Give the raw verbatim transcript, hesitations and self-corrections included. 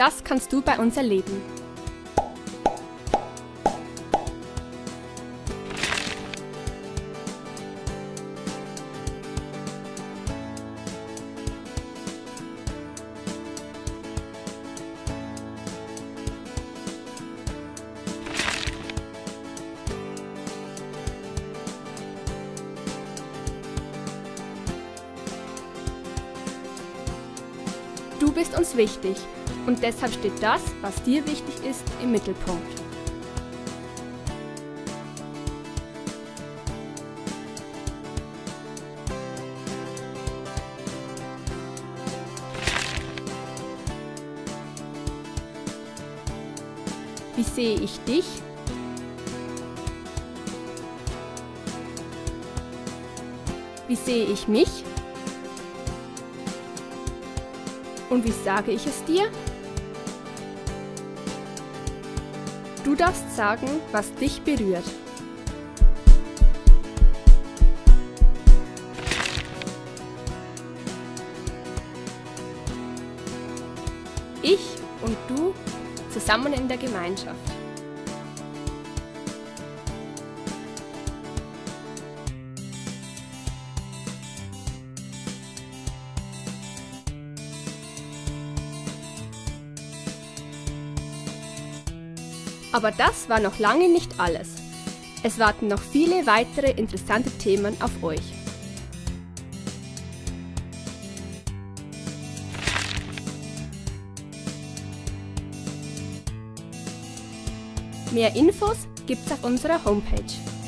das kannst du bei uns erleben. Du bist uns wichtig und deshalb steht das, was dir wichtig ist, im Mittelpunkt. Wie sehe ich dich? Wie sehe ich mich? Und wie sage ich es dir? Du darfst sagen, was dich berührt. Ich und du zusammen in der Gemeinschaft. Aber das war noch lange nicht alles. Es warten noch viele weitere interessante Themen auf euch. Mehr Infos gibt's auf unserer Homepage.